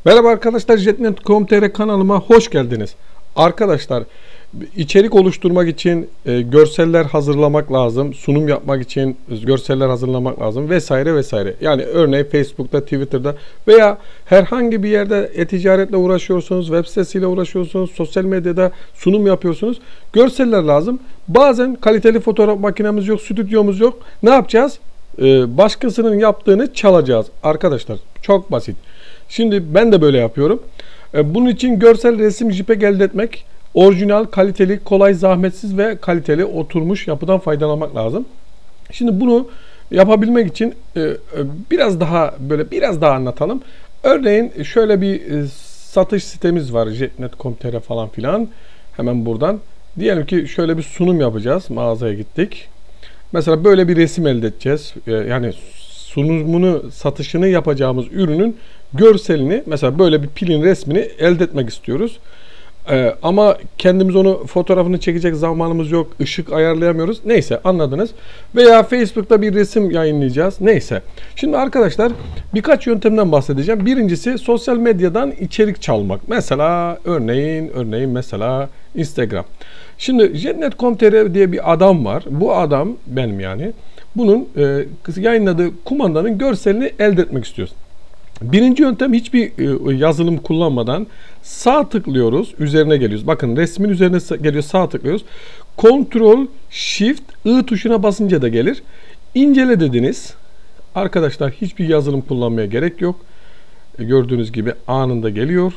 Merhaba arkadaşlar, Jetnet.com.tr kanalıma hoş geldiniz. Arkadaşlar, içerik oluşturmak için görseller hazırlamak lazım, sunum yapmak için görseller hazırlamak lazım vesaire vesaire. Yani örneğin Facebook'ta, Twitter'da veya herhangi bir yerde e-ticaretle uğraşıyorsunuz, web sitesiyle uğraşıyorsunuz, sosyal medyada sunum yapıyorsunuz. Görseller lazım. Bazen kaliteli fotoğraf makinemiz yok, stüdyomuz yok. Ne yapacağız? Başkasının yaptığını çalacağız. Arkadaşlar, çok basit. Şimdi ben de böyle yapıyorum. Bunun için görsel resim JPEG elde etmek, orijinal, kaliteli, kolay, zahmetsiz ve kaliteli oturmuş yapıdan faydalanmak lazım. Şimdi bunu yapabilmek için biraz daha anlatalım. Örneğin şöyle bir satış sitemiz var, Jetnet.com.tr falan filan. Hemen buradan. Diyelim ki şöyle bir sunum yapacağız. Mağazaya gittik. Mesela böyle bir resim elde edeceğiz. Yani sunumunu, satışını yapacağımız ürünün görselini, mesela böyle bir pilin resmini elde etmek istiyoruz. Ama kendimiz onu fotoğrafını çekecek zamanımız yok. Işık ayarlayamıyoruz. Neyse, anladınız. Veya Facebook'ta bir resim yayınlayacağız. Neyse. Şimdi arkadaşlar, birkaç yöntemden bahsedeceğim. Birincisi sosyal medyadan içerik çalmak. Mesela örneğin mesela Instagram. Şimdi Jetnet.com.tr diye bir adam var. Bu adam benim yani. Bunun yayınladığı kumandanın görselini elde etmek istiyoruz. Birinci yöntem, hiçbir yazılım kullanmadan sağ tıklıyoruz, üzerine geliyoruz. Bakın, resmin üzerine geliyor, sağ tıklıyoruz. Ctrl Shift I tuşuna basınca da gelir. İncele dediniz. Arkadaşlar, hiçbir yazılım kullanmaya gerek yok. Gördüğünüz gibi anında geliyor.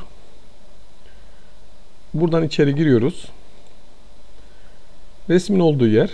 Buradan içeri giriyoruz. Resmin olduğu yer.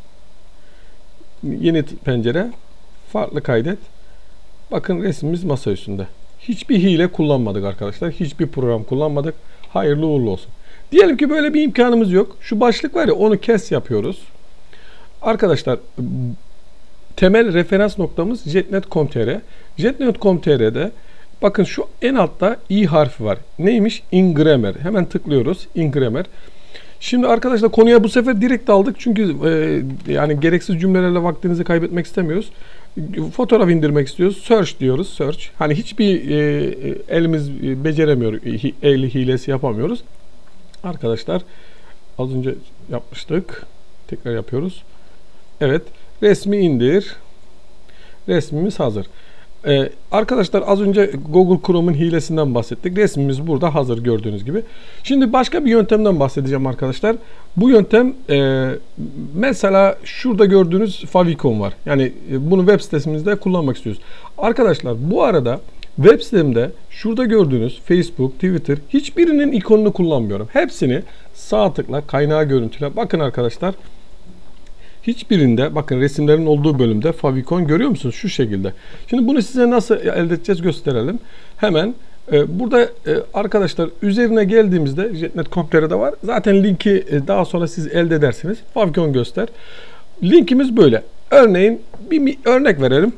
Yeni pencere. Farklı kaydet. Bakın, resmimiz masa üstünde. Hiçbir hile kullanmadık arkadaşlar. Hiçbir program kullanmadık. Hayırlı uğurlu olsun. Diyelim ki böyle bir imkanımız yok. Şu başlık var ya, onu kes yapıyoruz. Arkadaşlar, temel referans noktamız Jetnet.com.tr. Jetnet.com.tr'de bakın, şu en altta i harfi var. Neymiş? In-Grammar. Hemen tıklıyoruz. In-Grammar. Şimdi arkadaşlar, konuya bu sefer direkt aldık. Çünkü yani gereksiz cümlelerle vaktinizi kaybetmek istemiyoruz. Fotoğraf indirmek istiyoruz. Search diyoruz. Search. Hani hiçbir elimiz beceremiyor. El hilesi yapamıyoruz. Arkadaşlar, az önce yapmıştık. Tekrar yapıyoruz. Evet. Resmi indir. Resmimiz hazır. Arkadaşlar, az önce Google Chrome'un hilesinden bahsettik. Resmimiz burada hazır, gördüğünüz gibi. Şimdi başka bir yöntemden bahsedeceğim arkadaşlar. Bu yöntem mesela şurada gördüğünüz favicon var. Yani bunu web sitemizde kullanmak istiyoruz. Arkadaşlar, bu arada web sitemde şurada gördüğünüz Facebook, Twitter, hiçbirinin ikonunu kullanmıyorum. Hepsini sağ tıkla, kaynağı görüntüle. Bakın arkadaşlar, hiçbirinde, bakın, resimlerin olduğu bölümde favicon görüyor musunuz? Şu şekilde. Şimdi bunu size nasıl elde edeceğiz gösterelim. Hemen burada arkadaşlar, üzerine geldiğimizde Jetnet.com.tr'de var. Zaten linki daha sonra siz elde edersiniz. Favicon göster. Linkimiz böyle. Örneğin bir örnek verelim.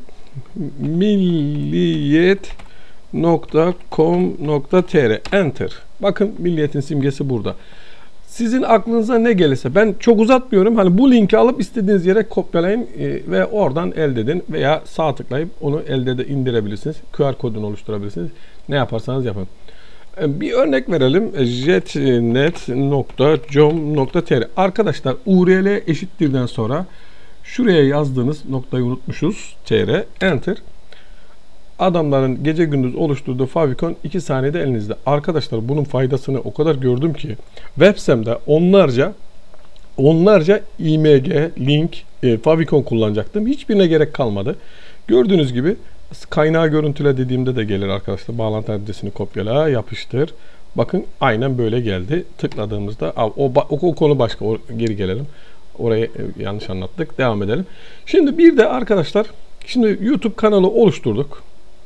Milliyet.com.tr Enter. Bakın, Milliyet'in simgesi burada. Sizin aklınıza ne gelirse, ben çok uzatmıyorum. Hani bu linki alıp istediğiniz yere kopyalayın ve oradan elde edin veya sağ tıklayıp onu indirebilirsiniz. QR kodunu oluşturabilirsiniz. Ne yaparsanız yapın. Bir örnek verelim. jetnet.com.tr. Arkadaşlar, URL eşittirden sonra şuraya yazdığınız noktayı unutmuşuz. TR Enter. Adamların gece gündüz oluşturduğu favicon 2 saniyede elinizde. Arkadaşlar, bunun faydasını o kadar gördüm ki web sitemde onlarca img, link, favicon kullanacaktım. Hiçbirine gerek kalmadı. Gördüğünüz gibi kaynağı görüntüle dediğimde de gelir arkadaşlar. Bağlantı adresini kopyala, yapıştır. Bakın, aynen böyle geldi. Tıkladığımızda o konu başka. Geri gelelim. Orayı yanlış anlattık. Devam edelim. Şimdi bir de arkadaşlar, şimdi YouTube kanalı oluşturduk.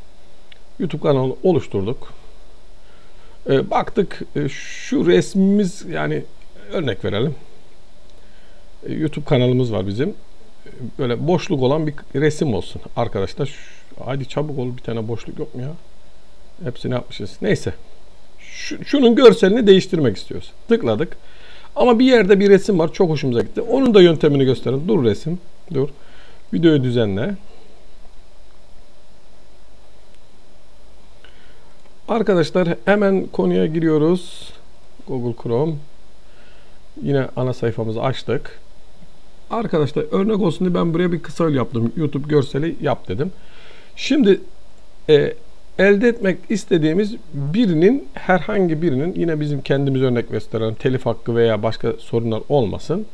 Baktık, şu resmimiz, yani örnek verelim. YouTube kanalımız var bizim. Böyle boşluk olan bir resim olsun. Arkadaşlar, hadi çabuk ol, bir tane boşluk yok mu ya? Hepsini yapmışız. Neyse. Şunun görselini değiştirmek istiyoruz. Tıkladık. Ama bir yerde bir resim var. Çok hoşumuza gitti. Onun da yöntemini gösterin. Dur resim. Dur. Videoyu düzenle. Arkadaşlar hemen konuya giriyoruz. Google Chrome. Yine ana sayfamızı açtık. Arkadaşlar örnek olsun diye ben buraya bir kısa yol yaptım. YouTube görseli yap dedim. Şimdi elde etmek istediğimiz herhangi birinin, yine bizim kendimiz örnek gösteren telif hakkı veya başka sorunlar olmasın.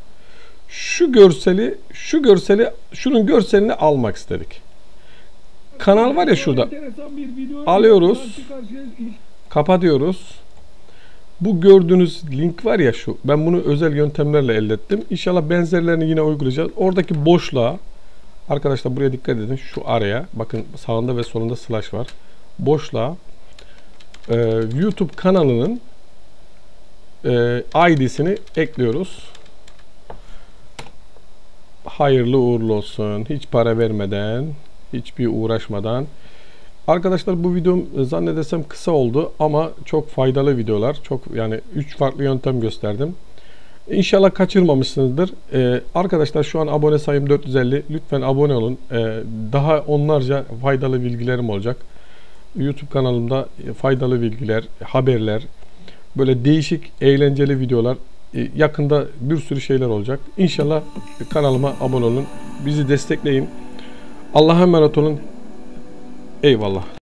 Şunun görselini almak istedik. Kanal var ya şurada. Alıyoruz. Kapatıyoruz. Bu gördüğünüz link var ya şu. Ben bunu özel yöntemlerle elde ettim. İnşallah benzerlerini yine uygulayacağız. Oradaki boşluğa, arkadaşlar buraya dikkat edin. Şu araya bakın, sağında ve solunda slash var. Boşluğa YouTube kanalının ID'sini ekliyoruz. Hayırlı uğurlu olsun. Hiç para vermeden, hiçbir uğraşmadan. Arkadaşlar bu videom zannedersem kısa oldu ama çok faydalı videolar. Yani 3 farklı yöntem gösterdim. İnşallah kaçırmamışsınızdır. Arkadaşlar şu an abone sayım 450. Lütfen abone olun. Daha onlarca faydalı bilgilerim olacak. YouTube kanalımda faydalı bilgiler, haberler, böyle değişik, eğlenceli videolar, yakında bir sürü şeyler olacak. İnşallah kanalıma abone olun. Bizi destekleyin. Allah'a emanet olun. Eyvallah.